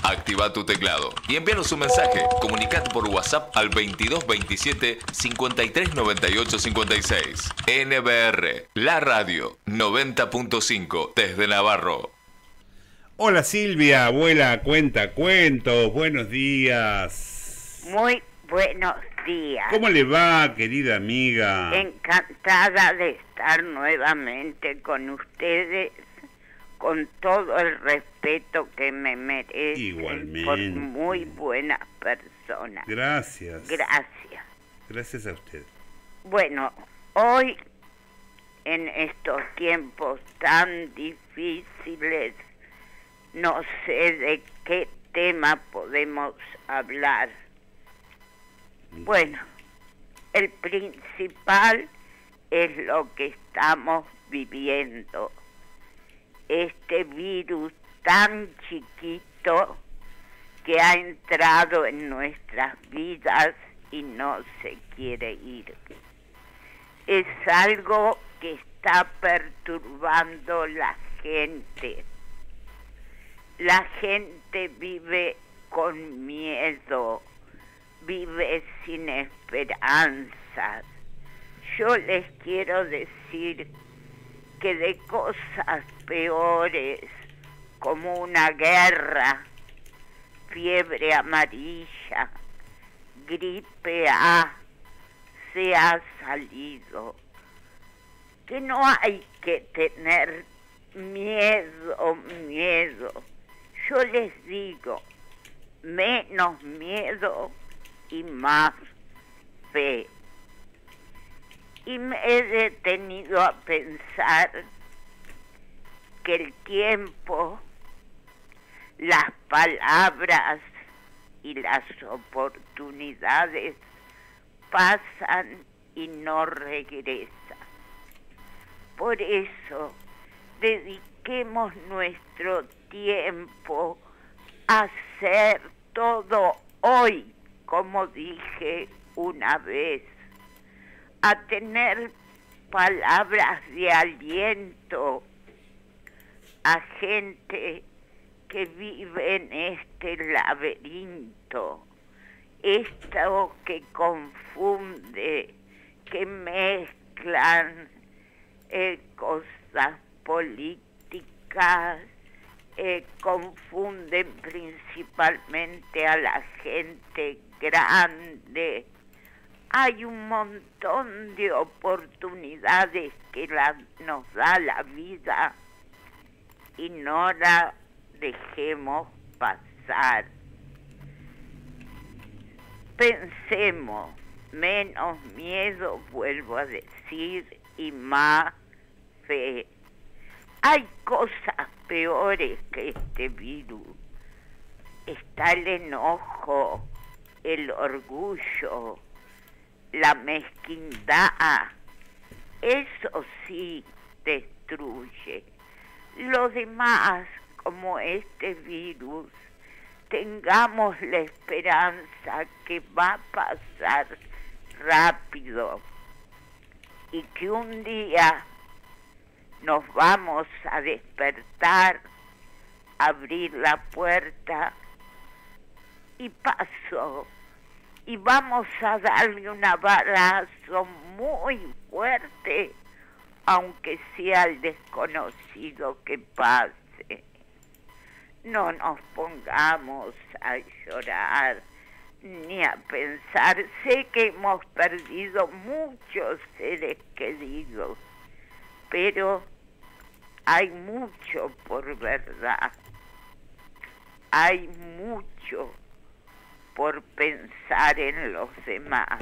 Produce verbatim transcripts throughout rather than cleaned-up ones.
Activa tu teclado y envíanos un mensaje. Comunicate por WhatsApp al veintidós veintisiete cincuenta y tres noventa y ocho cincuenta y seis. N B R, la radio noventa punto cinco desde Navarro. Hola Silvia, abuela, cuenta cuentos, buenos días. Muy buenos días. ¿Cómo le va, querida amiga? Encantada de estar nuevamente con ustedes, con todo el respeto que me merecen. Igualmente. Por muy buenas personas. Gracias. Gracias. Gracias a usted. Bueno, hoy, en estos tiempos tan difíciles, no sé de qué tema podemos hablar. Bueno, el principal es lo que estamos viviendo. Este virus tan chiquito que ha entrado en nuestras vidas y no se quiere ir. Es algo que está perturbando la gente. La gente vive con miedo, vive sin esperanzas. Yo les quiero decir que de cosas peores como una guerra, fiebre amarilla, gripe A, se ha salido. Que no hay que tener miedo, miedo. Yo les digo, menos miedo y más fe. Y me he detenido a pensar que el tiempo, las palabras y las oportunidades pasan y no regresan. Por eso, dediquemos nuestro tiempo a hacer todo hoy, como dije una vez, a tener palabras de aliento a gente que vive en este laberinto, esto que confunde, que mezclan eh, cosas políticas, eh, confunden principalmente a la gente grande. Hay un montón de oportunidades que la, nos da la vida y no la dejemos pasar. Pensemos, menos miedo, vuelvo a decir, y más fe. Hay cosas peores que este virus. Está el enojo, el orgullo, la mezquindad. Eso sí destruye. Lo demás, como este virus, tengamos la esperanza que va a pasar rápido y que un día nos vamos a despertar, abrir la puerta y pasó. Y vamos a darle un abrazo muy fuerte, aunque sea el desconocido que pase. No nos pongamos a llorar ni a pensar. Sé que hemos perdido muchos seres queridos, pero hay mucho por verdad. Hay mucho por pensar en los demás.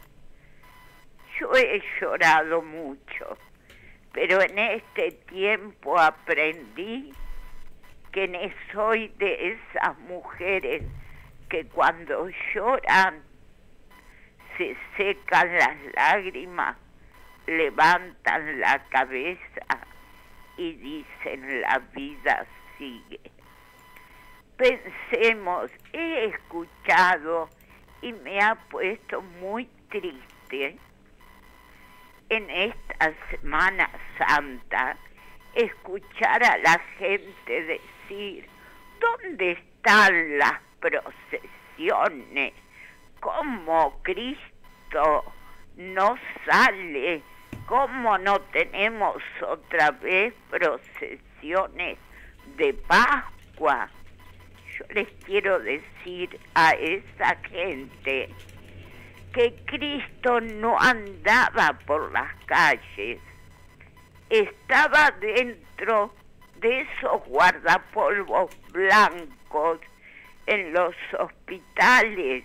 Yo he llorado mucho, pero en este tiempo aprendí que no soy de esas mujeres que cuando lloran se secan las lágrimas, levantan la cabeza y dicen la vida sigue. Pensemos, he escuchado y me ha puesto muy triste en esta Semana Santa escuchar a la gente decir, ¿dónde están las procesiones? ¿Cómo Cristo no sale? ¿Cómo no tenemos otra vez procesiones de Pascua? Yo les quiero decir a esa gente que Cristo no andaba por las calles, estaba dentro de esos guardapolvos blancos en los hospitales,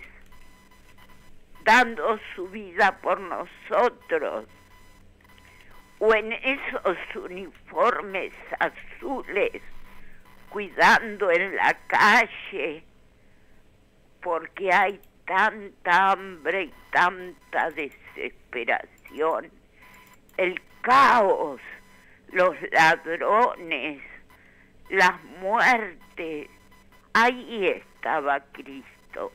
dando su vida por nosotros, o en esos uniformes azules, cuidando en la calle, porque hay tanta hambre y tanta desesperación, el caos, los ladrones, las muertes. Ahí estaba Cristo.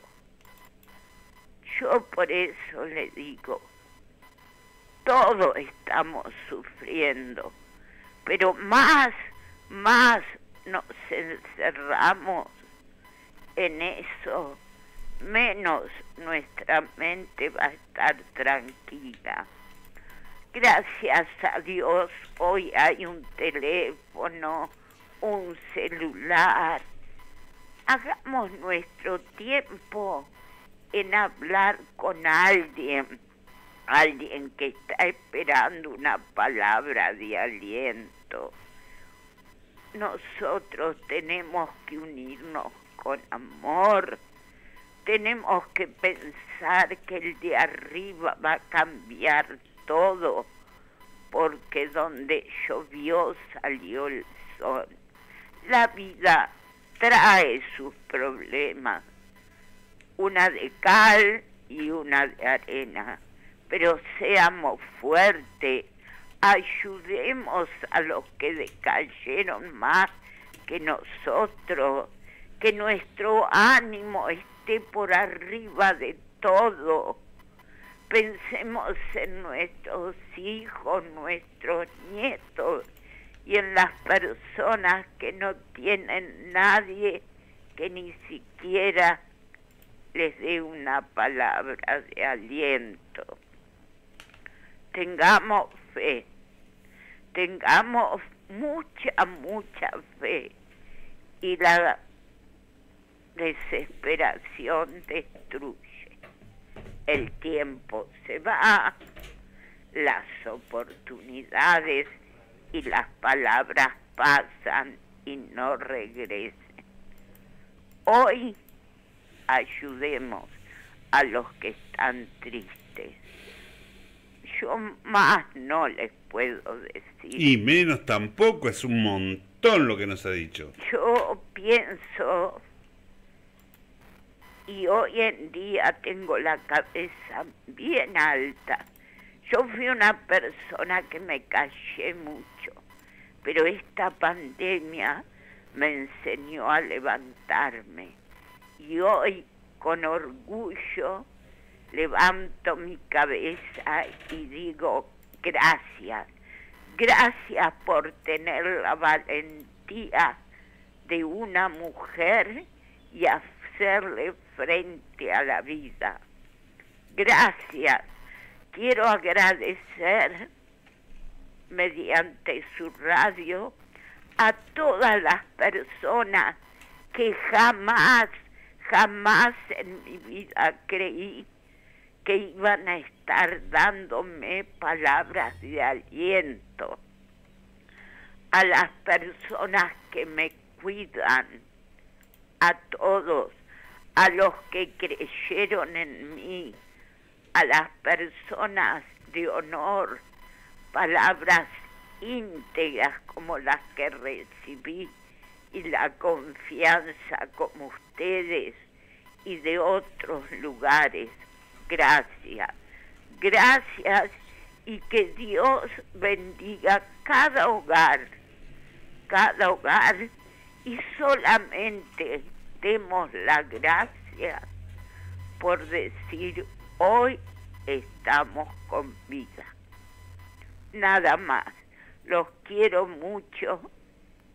Yo por eso le digo, todos estamos sufriendo, pero más, más nos encerramos en eso, menos nuestra mente va a estar tranquila. Gracias a Dios, hoy hay un teléfono, un celular. Hagamos nuestro tiempo en hablar con alguien, alguien que está esperando una palabra de aliento. Nosotros tenemos que unirnos con amor, tenemos que pensar que el de arriba va a cambiar todo, porque donde llovió salió el sol. La vida trae sus problemas, una de cal y una de arena, pero seamos fuertes, ayudemos a los que decayeron más que nosotros, que nuestro ánimo esté por arriba de todo. Pensemos en nuestros hijos, nuestros nietos y en las personas que no tienen nadie que ni siquiera les dé una palabra de aliento. Tengamos fe, tengamos mucha, mucha fe, y la desesperación destruye. El tiempo se va, las oportunidades y las palabras pasan y no regresen. Hoy ayudemos a los que están tristes. Yo más no les puedo decir. Y menos tampoco, es un montón lo que nos ha dicho. Yo pienso, y hoy en día tengo la cabeza bien alta. Yo fui una persona que me callé mucho, pero esta pandemia me enseñó a levantarme. Y hoy, con orgullo, levanto mi cabeza y digo gracias. Gracias por tener la valentía de una mujer y hacerle frente a la vida. Gracias. Quiero agradecer mediante su radio a todas las personas que jamás, jamás en mi vida creí que iban a estar dándome palabras de aliento. A las personas que me cuidan, a todos, a los que creyeron en mí, a las personas de honor, palabras íntegras como las que recibí, y la confianza como ustedes y de otros lugares. Gracias, gracias, y que Dios bendiga cada hogar, cada hogar, y solamente demos la gracia por decir hoy estamos con vida. Nada más, los quiero mucho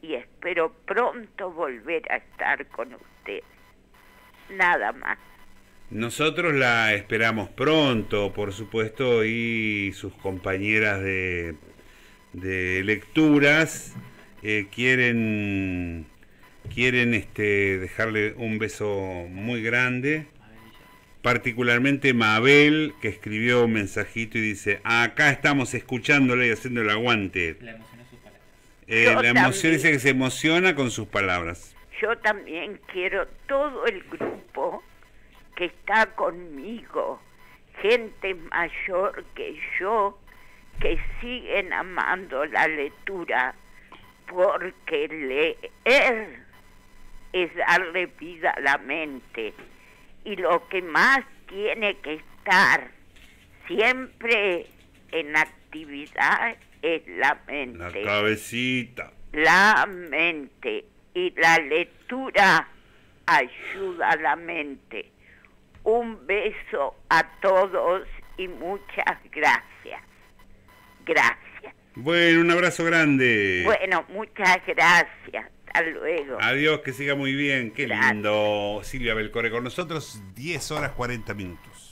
y espero pronto volver a estar con usted. Nada más. Nosotros la esperamos pronto, por supuesto, y sus compañeras de, de lecturas eh, quieren, quieren este, dejarle un beso muy grande. Particularmente Mabel, que escribió un mensajito y dice: acá estamos escuchándole y haciendo el aguante. La emocionó sus palabras. Eh, la emoción dice que se emociona con sus palabras. Yo también quiero todo el grupo que está conmigo, gente mayor que yo, que siguen amando la lectura, porque leer es darle vida a la mente. Y lo que más tiene que estar siempre en actividad es la mente. La cabecita. La mente. Y la lectura ayuda a la mente. Un beso a todos y muchas gracias. Gracias. Bueno, un abrazo grande. Bueno, muchas gracias. Hasta luego. Adiós, que siga muy bien. Qué Gracias. lindo. Silvia Belcore con nosotros, diez horas cuarenta minutos.